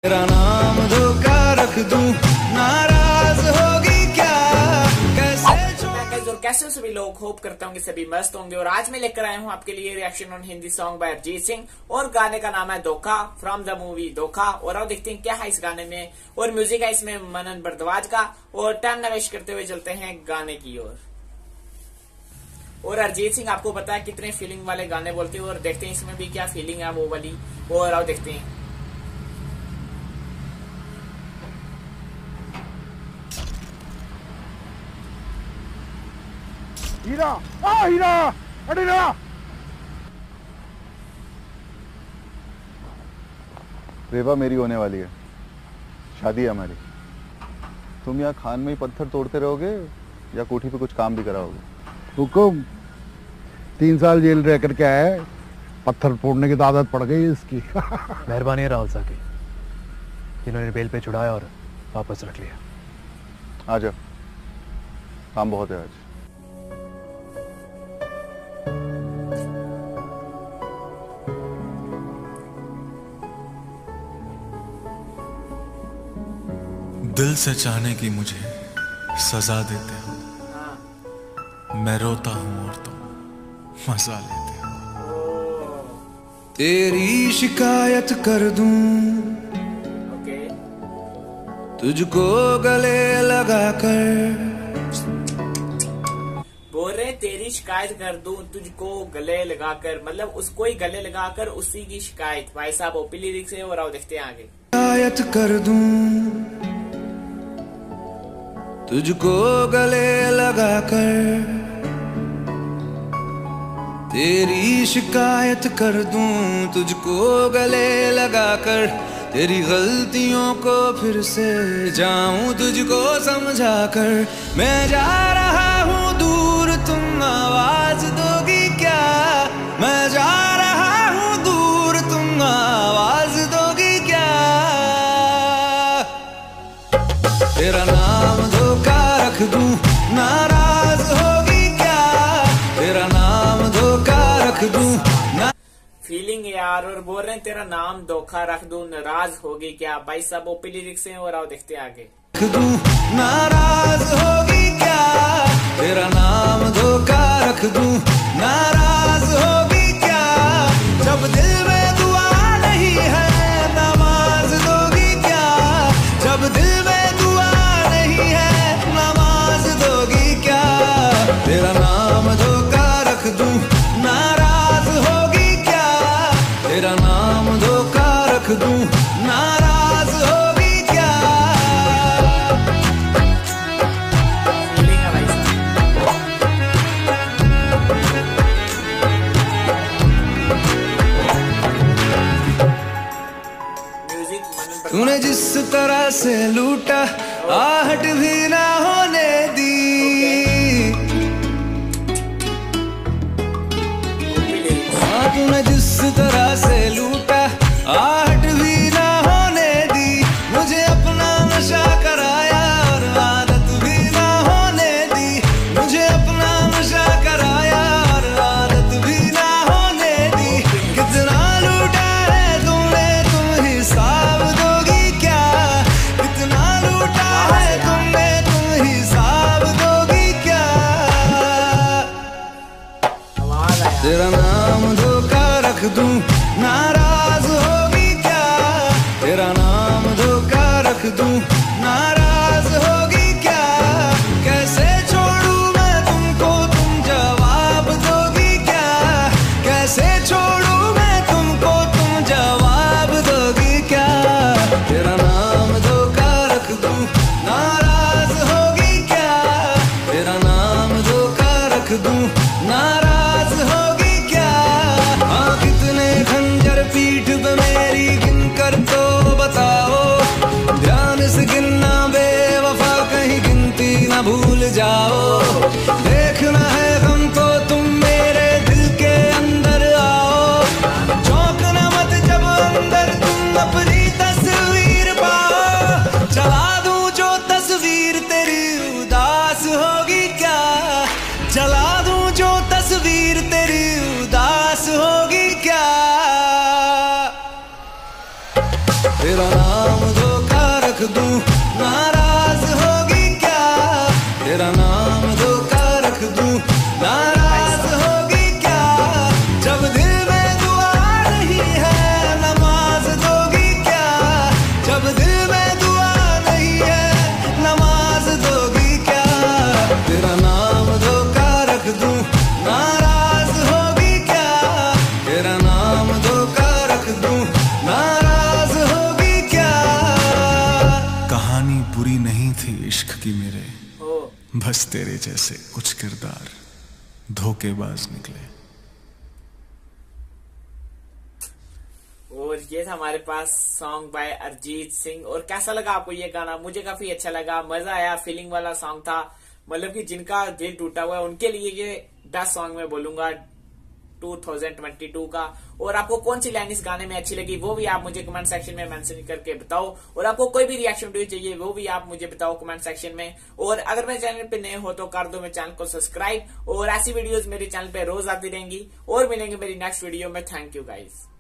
तेरा नाम धोखा रख दूं, नाराज होगी क्या? कैसे सभी लोग होप करता हूँ कि सभी मस्त होंगे। और आज मैं लेकर आया हूँ आपके लिए reaction on Hindi song by Arijit Singh और गाने का नाम है धोखा फ्रॉम द मूवी धोखा। और अब देखते हैं क्या है इस गाने में। और म्यूजिक है इसमें मनन भारद्वाज का। और टाइम न वेस्ट करते हुए चलते हैं गाने की ओर। और अरिजीत सिंह आपको पता है कितने फीलिंग वाले गाने बोलते हैं। और देखते हैं इसमें भी क्या फीलिंग है वो वाली। और अब देखते हैं। हीरा, हीरा, अरे हीरा। रेवा मेरी होने वाली है, शादी है हमारी। तुम यहाँ खान में ही पत्थर तोड़ते रहोगे या कोठी पे कुछ काम भी कराओगे? हुकुम, 3 साल जेल रह करके आया है, पत्थर तोड़ने की तो आदत पड़ गई इसकी। मेहरबानी है राहुल साहब की, जिन्होंने बेल पे छुड़ाया और वापस रख लिया। आ जाओ, काम बहुत है आज। दिल से चाहने की मुझे सजा देते हो, मैं रोता हूं और तुम मजा लेते हो। तेरी शिकायत कर दूं, तुझको गले लगाकर। बोल रहे तेरी शिकायत कर दूं तुझको गले लगाकर, मतलब उसको ही गले लगाकर उसी की शिकायत। भाई साहब ओपी लिरिक्स है। और आओ देखते हैं आगे। शिकायत कर दूं, तुझको गले लगाकर। तेरी शिकायत कर दूं, तुझको गले लगाकर। तेरी गलतियों को फिर से जाऊं तुझको समझाकर। मैं जा रहा हूं दूर, तुम आवाज दोगी क्या? मैं जा रहा हूं दूर, तुम आवाज दोगी क्या? तेरा नाम धोखा रख दूं, नाराज होगी क्या? तेरा नाम धोखा रख दूं। फीलिंग यार। और बोल रहे हैं तेरा नाम धोखा रख दूं, नाराज होगी क्या? भाई साहब ओपी लिरिक्स हैं। और आओ देखते हैं आगे। रख दूं, नाराज होगी क्या? तेरा नाम धोखा रख दूं, नाराज होगी क्या? जब दिल में दुआ नहीं है, नमाज दोगी क्या? जब दिल में दुआ नहीं है, नमाज दोगी क्या? तेरा नाम धोखा रख दूं, नाराज होगी क्या? तेरा नाम धोखा रख दूं, नाराज होगी क्या? फीलिंग है भाई साहब। म्यूजिक मनन तूने जिस तरह से लूटा, आहट भी ना होने दी। हाँ, तूने जिस तरह से लूटा, आहट भी ना होने दी। मुझे अपना नशा कराया और आदत भी ना होने दी। मुझे अपना नशा कराया और आदत भी ना होने दी। कितना लूटा है तुमने, तुम हिसाब दोगी क्या? कितना लूटा है तुमने, तुम हिसाब दोगी क्या? आवाज आया। तेरा नाम धोखा रख दूं, दूं, नाराज होगी क्या, तेरा नाम धोखा रख दूं, नाराज होगी क्या, जब दिल में दुआ नहीं है, नमाज दोगी क्या, जब दिल में दुआ नहीं है, नमाज दोगी क्या, तेरा नाम धोखा रख दूं, नाराज होगी क्या, तेरा नाम धोखा रख दूं, नाराज होगी क्या। कहानी बुरी नहीं थी इश्क की मेरे, बस तेरे जैसे कुछ किरदार धोखेबाज निकले। और ये था हमारे पास सॉन्ग बाय अरिजीत सिंह। और कैसा लगा आपको ये गाना? मुझे काफी अच्छा लगा, मजा आया, फीलिंग वाला सॉन्ग था। मतलब कि जिनका दिल टूटा हुआ है उनके लिए ये 10 सॉन्ग मैं बोलूंगा 2022 का। और आपको कौन सी लाइन इस गाने में अच्छी लगी वो भी आप मुझे कमेंट सेक्शन में मेंशन करके बताओ। और आपको कोई भी रिएक्शन वीडियो चाहिए वो भी आप मुझे बताओ कमेंट सेक्शन में। और अगर मेरे चैनल पे नए हो तो कर दो मेरे चैनल को सब्सक्राइब। और ऐसी वीडियोस मेरे चैनल पे रोज आती रहेंगी। और मिलेंगे मेरी नेक्स्ट वीडियो में। Thank you guys.